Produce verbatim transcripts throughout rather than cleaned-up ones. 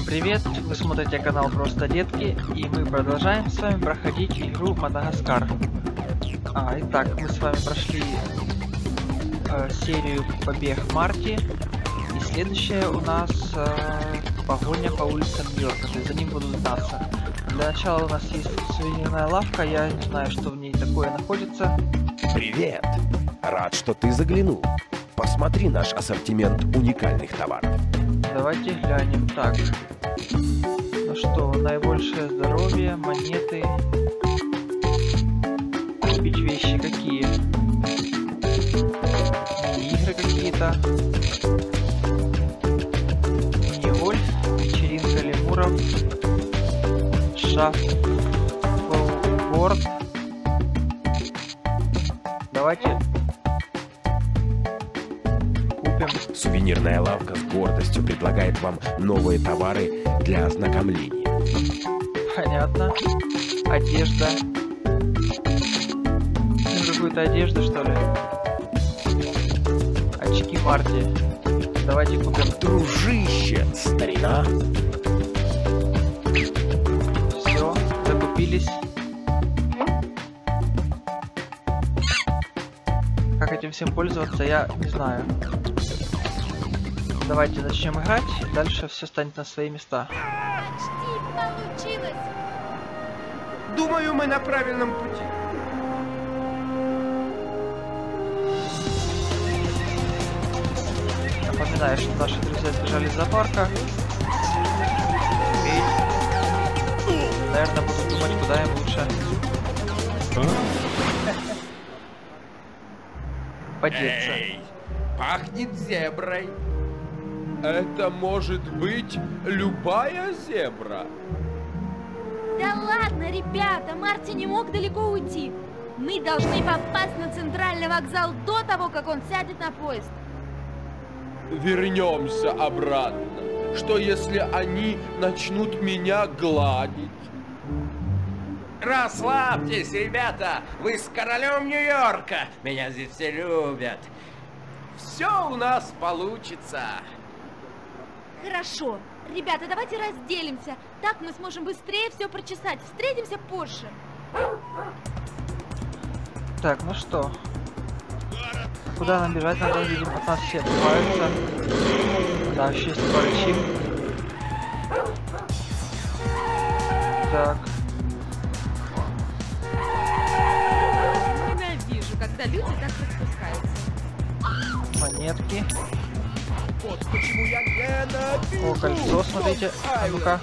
привет! Вы смотрите канал Просто Детки, и мы продолжаем с вами проходить игру Мадагаскар. А, итак, мы с вами прошли э, серию Побег Марти, и следующая у нас э, погоня по улицам Нью-Йорка, то есть за ним будут гнаться. Для начала у нас есть сувенирная лавка, я не знаю, что в ней такое находится. Привет! Рад, что ты заглянул. Посмотри наш ассортимент уникальных товаров. Давайте глянем. Так. Ну что, наибольшее здоровье, монеты. Купить вещи какие? Мини-игры какие-то. Мини-гольф, вечеринка лемуров. Шаффлборд. Давайте купим. Сувенирная лавка с гордостью предлагает вам новые товары для ознакомления. Понятно. Одежда. Ну, какую-то одежду, что ли? Очки Марти. Давайте купим. Дружище, старина! Все, закупились. Как этим всем пользоваться, я не знаю. Давайте начнем играть, дальше все станет на свои места. Почти получилось. Думаю, мы на правильном пути. Напоминаю, что наши друзья сбежали из зоопарка. И, наверное, буду думать, куда им лучше подеться. Эй, пахнет зеброй. Это может быть любая зебра. Да ладно, ребята, Марти не мог далеко уйти. Мы должны попасть на центральный вокзал до того, как он сядет на поезд. Вернемся обратно. Что если они начнут меня гладить? Расслабьтесь, ребята! Вы с королем Нью-Йорка! Меня здесь все любят! Все у нас получится! Хорошо. Ребята, давайте разделимся. Так мы сможем быстрее все прочесать. Встретимся позже. Так, ну что? Куда нам бежать? Надо, видимо, от нас все отбиваются. Да, еще есть парочи. Так. Ненавижу, когда люди так распускаются. Монетки. Вот почему я ненавижу. О, кольцо, смотрите. А ну-ка.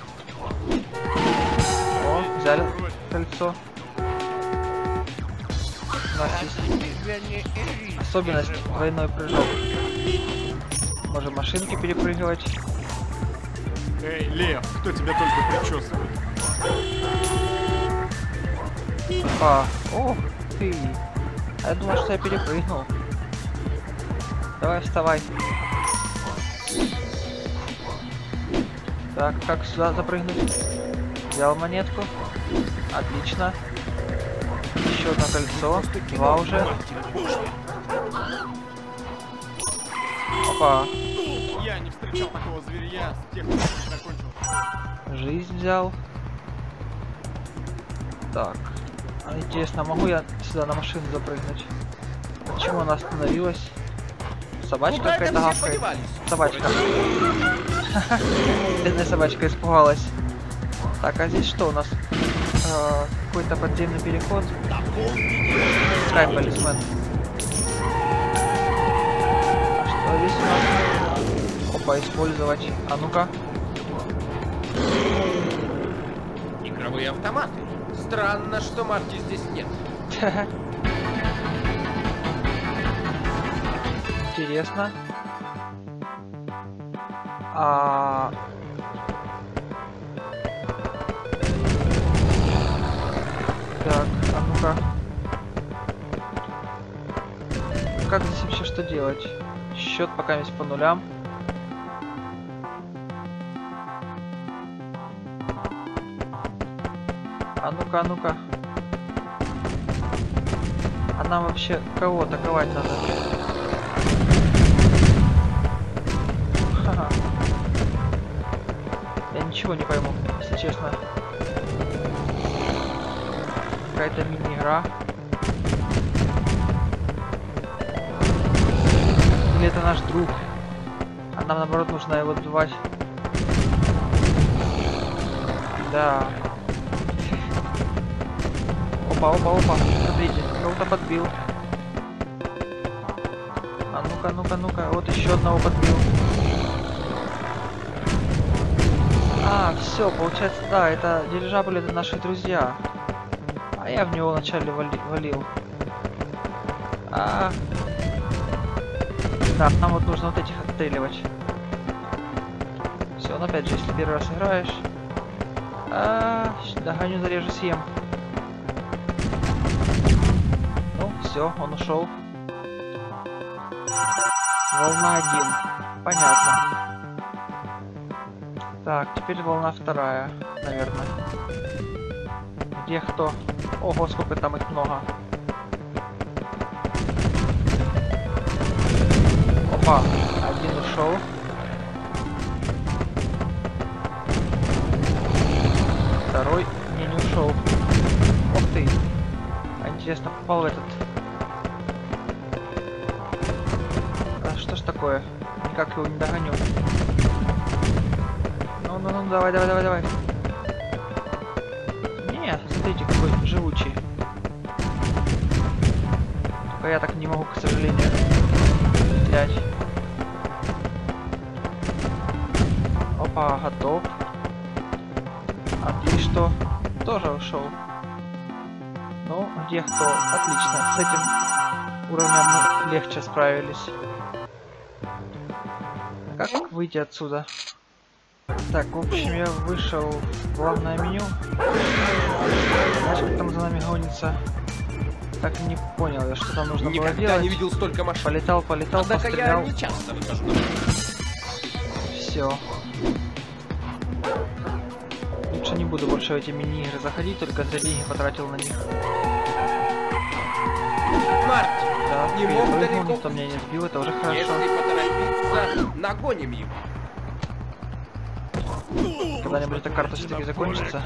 О, взяли кольцо. У нас есть особенность двойной прыжок. Можем машинки перепрыгивать. Эй, Лев, кто тебя только причесывает? А, ох ты. А я думал, что я перепрыгнул. Давай, вставай. Так, как сюда запрыгнуть? Взял монетку. Отлично. Еще одно кольцо. Два уже. Опа. Я не встречал такого зверя с тех пор, как закончил. Жизнь взял. Так. А интересно, могу я сюда на машину запрыгнуть? Почему она остановилась? Собачка Куда это какая-то все гавкает. подевались? Собачка. Бедная собачка испугалась. Так, а здесь что у нас? Э, какой-то подземный переход. Скай полисмен. Что здесь у нас? Опа, использовать. А ну-ка. Игровые автоматы. Странно, что Марти здесь нет. Интересно. А... Так, а ну-ка. Как здесь вообще что делать? Счет пока есть по нулям. А ну-ка, а ну-ка. А нам вообще кого атаковать надо? Ха-ха. ничего не пойму, если честно. Какая-то мини-игра. Или это наш друг? А нам наоборот нужно его добивать. Да. Опа, опа, опа. Смотрите, кого-то подбил. А ну-ка, ну-ка, ну-ка. Вот еще одного подбил. А, все, получается, да, это дирижабль, это наши друзья. А я в него вначале вали валил. А. Да, нам вот нужно вот этих отстреливать. Все, ну опять же, если первый раз играешь. А, догоню, зарежу, съем. Ну, все, он ушел. Волна один. Понятно. Так, теперь волна вторая, наверное. Где кто? Ого, сколько там их много. Опа, один ушел. Второй не, не ушел. Ух ты. А интересно, попал в этот. А что ж такое? Никак его не догоню. Ну, ну, ну, давай, давай, давай, давай. Нет, смотрите, какой живучий. Только я так не могу, к сожалению, взять. Опа, готов. А ты что? Тоже ушел. Ну, где кто? Отлично, с этим уровнем мы легче справились. Как выйти отсюда? Так, в общем, я вышел в главное меню. Знаешь, там за нами гонится. Так и не понял я, что там нужно Никогда было делать. не видел столько машин. Полетал, полетал, Однако пострелял. я не часто выхожу. Все. Лучше не буду больше в эти мини-игры заходить, только за деньги потратил на них. Март, Да, не я мог прыгнул, далеко никто меня не сбил, это уже хорошо. Если поторопиться, нагоним его. Когда-нибудь эта карта все-таки закончится.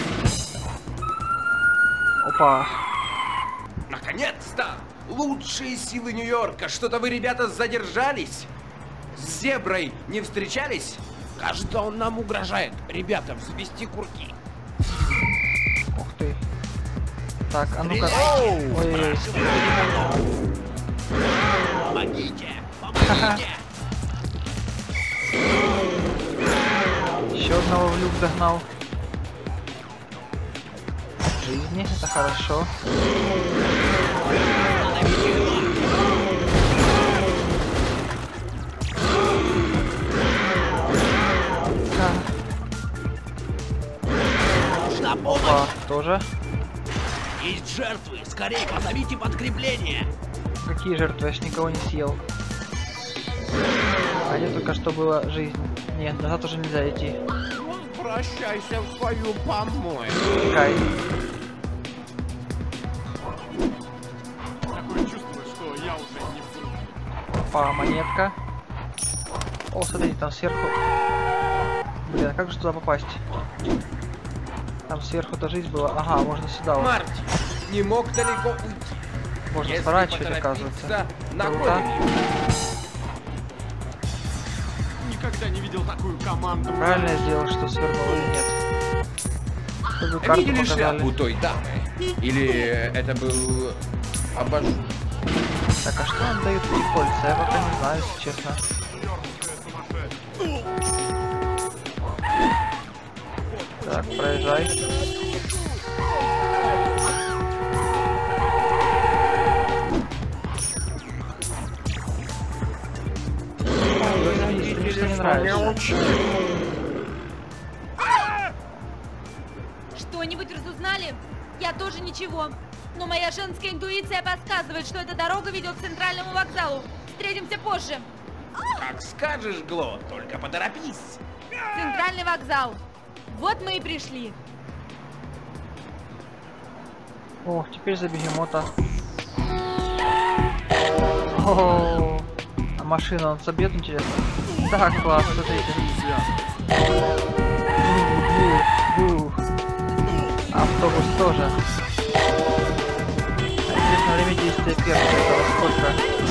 Опа. Наконец-то! Лучшие силы Нью-Йорка! Что-то вы, ребята, задержались? С зеброй не встречались? Кажется, он нам угрожает. Ребята, взвести курки. Ух ты. Так, а ну-ка. Ой, Помогите! Помогите! еще одного в люк загнал. Жизни, это хорошо. Нужна Опа, помощь! тоже. Есть жертвы! Скорее позовите подкрепление! Какие жертвы? Я ж никого не съел. А где только что была жизнь. Нет, назад уже нельзя идти. Возвращайся в свою помойку! Кай. Такое чувство, что я уже не буду. Опа, монетка. О, смотрите, там сверху. Блин, а как же туда попасть? Там сверху-то жизнь была. Ага, можно сюда вот. Марти, не мог далеко уйти. Можно Если сворачивать, поторопиться, оказывается. нагоним Круто. его. Никогда не видел такую команду. Правильно я сделал, что свернул или нет? Чтобы карту Видели показали. шляпу той дамы? Или это был абажур? Так, а что нам дают эти кольца? Я пока не знаю, если честно. Так, проезжай. Мне что не нравится. Что-нибудь разузнали? Я тоже ничего. Но моя женская интуиция подсказывает, что эта дорога ведет к центральному вокзалу. Встретимся позже. Как скажешь, Гло, только поторопись. Центральный вокзал. Вот мы и пришли. О, теперь за бегемота. О, а машина он собьет, интересно? Так, класс, смотрите. тоже. Интересно, время действия перца этого сколько?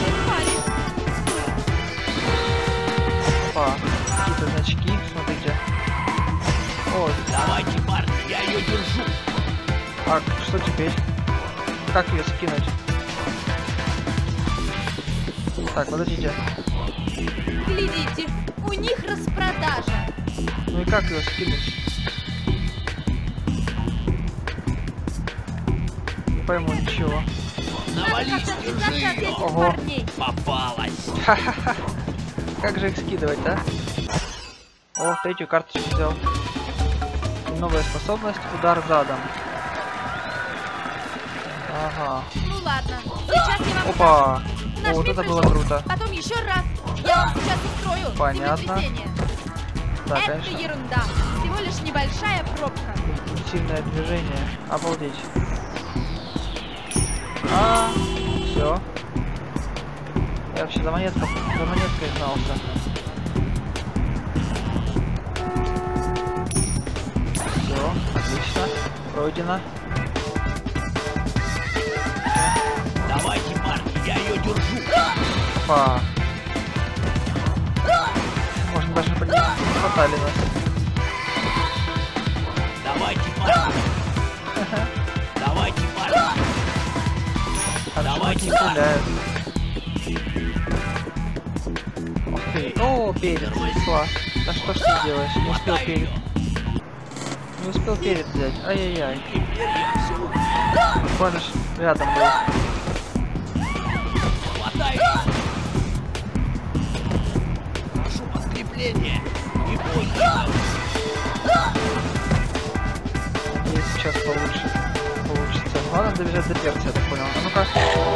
Опа, какие-то значки, смотрите. О, Давайте, парни, я ее держу. а что теперь? Как ее скинуть? Так, подождите. Глядите, у них распродажа. Ну и как ее скинуть? Не пойму ничего. Навались, держи ее. Ого. Парней. Попалась. Ха-ха-ха. Как же их скидывать, да? О, третью карточку взял. И новая способность — удар задом. Ага. Ну ладно, сейчас я вам Опа! Наш О, вот миг это было пришел. круто. Потом еще раз. Я вам сейчас устрою Понятно. землетрясение. Да, Это конечно. ерунда. Всего лишь небольшая пробка. Сильное движение. Обалдеть. А, все. Я вообще за монеткой, за монеткой гнался. Все, отлично. Пройдено. Давайте, парни, я ее держу. Опа. Можно даже не хватали нас. Давайте, парни. Давайте, парни. Хорошо, Давайте, не стреляют. Ух ты. О, перец. Класс. Да что ж ты делаешь? Не успел перец. Не успел перец взять. Ай-яй-яй. Буквально ж рядом был. Хватай. Прошу подкрепление. Не бойся. Надеюсь, сейчас получше. Получится. Главное добежать до перца, я так понял. А ну-ка.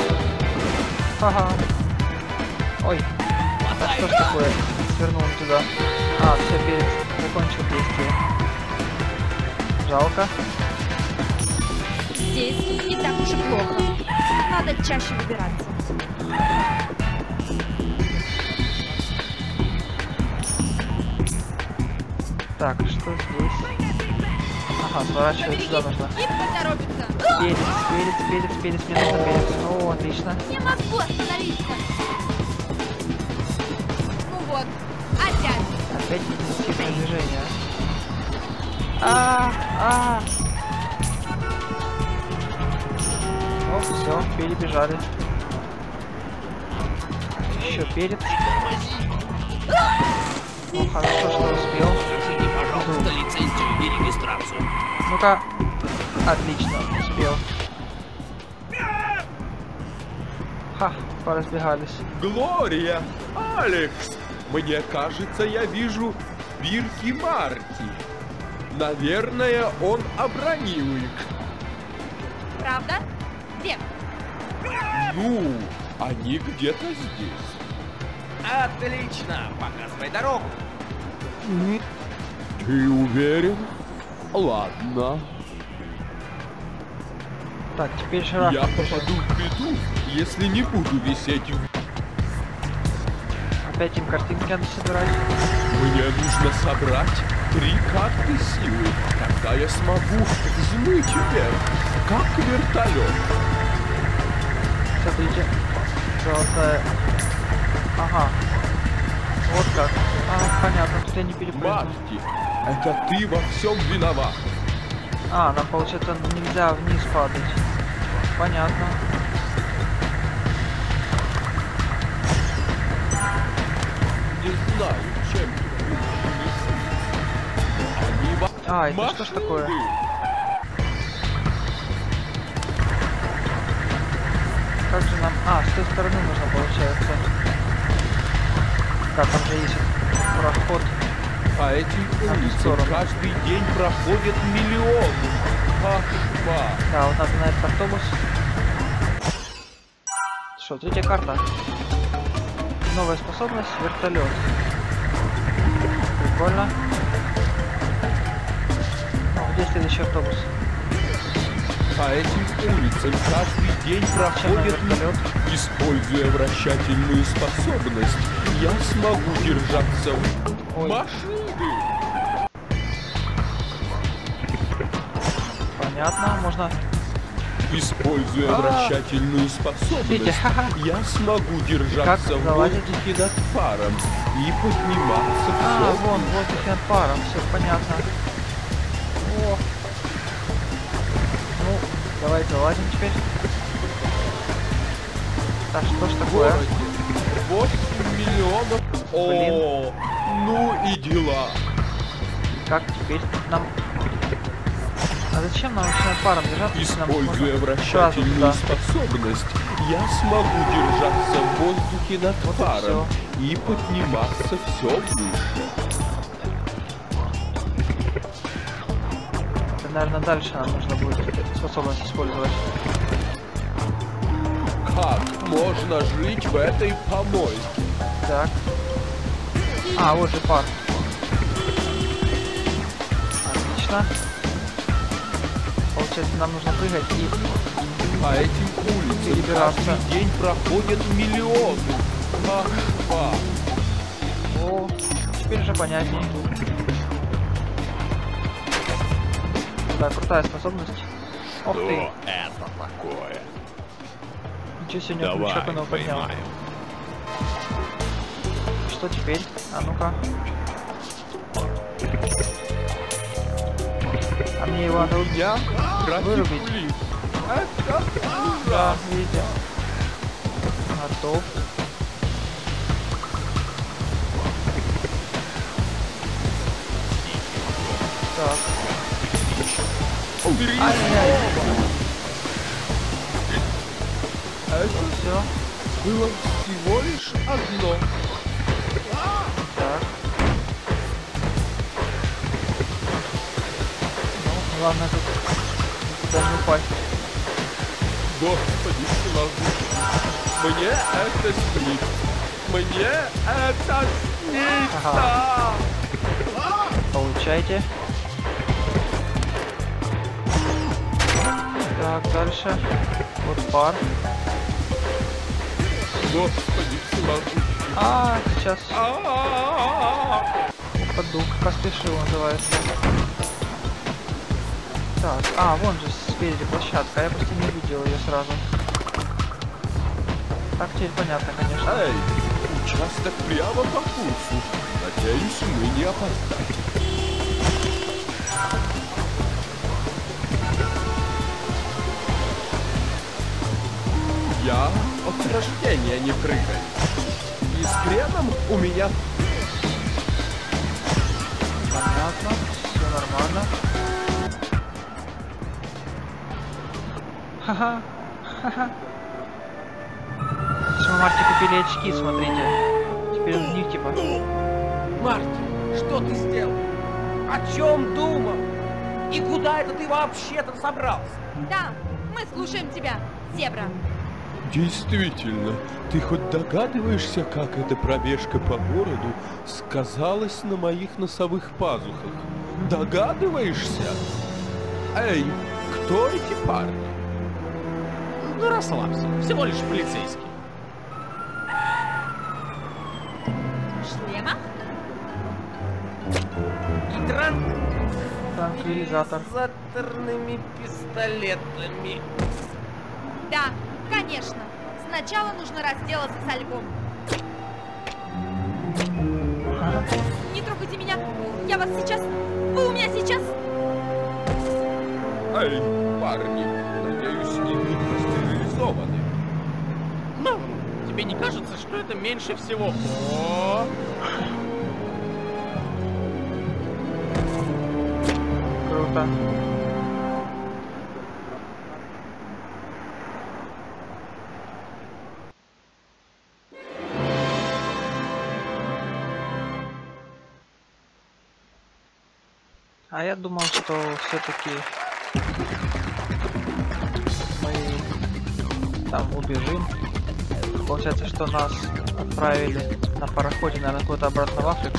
Ага.Ой. А что ж такое? Свернул он туда. А, все, перец закончил действие. Жалко. Здесь не так уж и плохо. Надо чаще выбираться. Так, что здесь? Ага, сворачивать сюда нужно. И поторопится. Перец, перец, перец, перец, мне нужно перец. О, отлично. Не могу остановиться. Ну вот, опять. Опять интенсивное движение. А, а. О, все, перебежали. Еще перец. Ну, хорошо, что успел. Покажите, пожалуйста, лицензию и регистрацию. Ну-ка. Отлично, успел. Ха, поразбегались. Глория! Алекс! Мне кажется, я вижу Бирки Марти. Наверное, он обронил их. Правда? Где? Ну, они где-то здесь. Отлично. Показывай дорогу. Ты уверен? Ладно. Так, теперь жираф. Я попаду в беду, если не буду висеть в... Опять им картинки надо собирать. Мне нужно собрать три карты силы. Тогда я смогу взмыть вверх, как вертолет. Смотрите. Золотая. Ага. Вот как. А, понятно, тут я не перепрыгну. Марти, это ты во всем виноват. А, нам получается нельзя вниз падать. Понятно. Не знаю, чем ты вызвались. Они во... А, это что ж такое? машины. Как же нам... А, с той стороны нужно, получается. Да, там же есть проход. По этим улицам сторону. каждый день проходят миллионы. Кошмар. Да, вот надо на этот автобус. Что, третья карта. Новая способность — вертолет. Прикольно. О, где следующий автобус? По этим улицам каждый день Чем нам проходят вертолет? Используя вращательную способность, я смогу держаться в Ой. машины. понятно, можно... Используя вращательную способность, Видите, ха-ха. я смогу держаться в залазить? воздухе над паром и подниматься А, все вон, воздух над паром, все понятно. О. Ну, давайте залазим теперь. Так, что ж такое? восемь миллионов. О, ну и дела. Как теперь нам... А зачем нам вообще над паром держаться, если нам Используя можно вращательную сразу туда? способность, я смогу держаться в воздухе над Вот и паром и подниматься все выше. Это, наверное, дальше нам нужно будет способность использовать. Как можно жить в этой помойке? Так. А, вот же пар. Отлично. Получается, нам нужно прыгать и... По этим улицам Перебираться. каждый день проходят миллионы. Ах, О, теперь уже понятнее. Да, крутая способность. Ох ты. это такое? Ничего себе, у него ключок он его поднял. Что теперь? А ну-ка. А мне его надо убить. Я Вырубить. график. Да, видите. Готов. Так. Ай-яй. Это Все. было всего лишь одно. Так. Ну, главное тут никуда не упасть. Господи, всемогущий. Мне это снится. Мне это снится. Ага. Получайте. Так, дальше. Вот пар. Господи, всемогущий. А, сейчас А-а-а-а. упаду. Поспешил, называется. Так, а, вон же спереди площадка. Я просто не видел ее сразу. Так, теперь понятно, конечно. Эй, участок прямо по курсу. Надеюсь, мы не опоздаем. Я от рождения не прыгаю. И с креном у меня... Понятно, все нормально. Ха-ха, ха-ха. Мы Марти купили очки, смотрите. Теперь в них типа. Марти, что ты сделал? О чем думал? И куда это ты вообще-то собрался? Да, мы слушаем тебя, зебра. Действительно, ты хоть догадываешься, как эта пробежка по городу сказалась на моих носовых пазухах? Догадываешься? Эй, кто эти парни? Ну расслабься, всего лишь полицейский. Шлема? И тран... Транквилизатор. Транквилизаторными пистолетами. Да, конечно. Сначала нужно разделаться со львом. Не трогайте меня. Я вас сейчас... Вы у меня сейчас... Эй, парни, надеюсь, не стерилизованы. Ну, тебе не кажется, что это меньше всего? О! Круто. А я думал, что все-таки мы там убежим. Получается, что нас отправили на пароходе, наверное, куда-то обратно в Африку.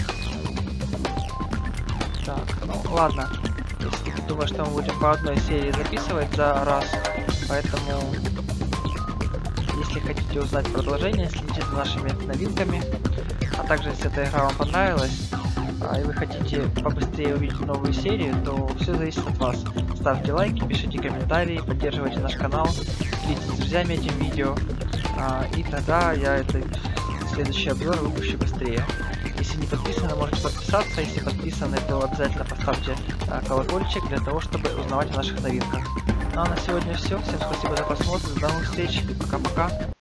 Так, ну ладно. Если ты думаешь, что мы будем по одной серии записывать за раз, поэтому если хотите узнать продолжение, следите за нашими новинками. А также, если эта игра вам понравилась, а, и вы хотите побыстрее увидеть новую серию, то все зависит от вас. Ставьте лайки, пишите комментарии, поддерживайте наш канал, делитесь с друзьями этим видео, а, и тогда я это следующий обзор выпущу быстрее. Если не подписаны, можете подписаться, если подписаны, то обязательно поставьте а, колокольчик для того, чтобы узнавать о наших новинках. Ну а на сегодня все, всем спасибо за просмотр, до новых встреч, пока-пока.